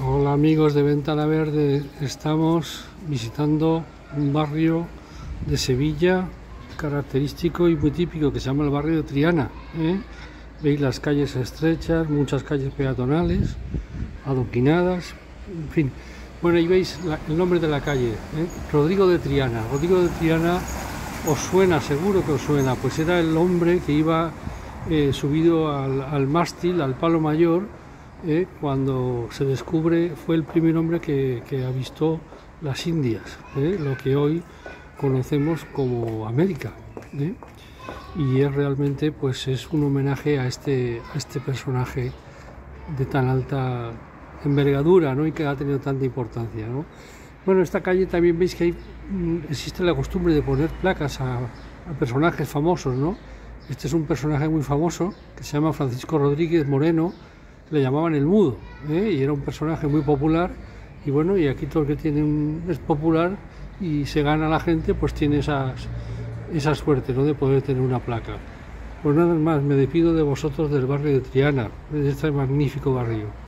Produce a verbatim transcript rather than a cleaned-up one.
Hola amigos de Ventana Verde, estamos visitando un barrio de Sevilla característico y muy típico que se llama el barrio de Triana, ¿eh? Veis las calles estrechas, muchas calles peatonales, adoquinadas, en fin. Bueno, ahí veis la, el nombre de la calle, ¿eh? Rodrigo de Triana. Rodrigo de Triana os suena, seguro que os suena, pues era el hombre que iba eh, subido al, al mástil, al palo mayor, Eh, cuando se descubre, fue el primer hombre que, que avistó las Indias, eh, lo que hoy conocemos como América, eh, y es realmente, pues es un homenaje a este, a este personaje de tan alta envergadura, ¿no? Y que ha tenido tanta importancia, ¿no? Bueno, esta calle también veis que hay, existe la costumbre de poner placas a, a personajes famosos, ¿no? Este es un personaje muy famoso que se llama Francisco Rodríguez Moreno. Le llamaban el Mudo, ¿eh? Y era un personaje muy popular, y bueno, y aquí todo el que tiene un, es popular y se gana a la gente, pues tiene esas, esa suerte, ¿no?, de poder tener una placa. Pues nada más, me despido de vosotros del barrio de Triana, de este magnífico barrio.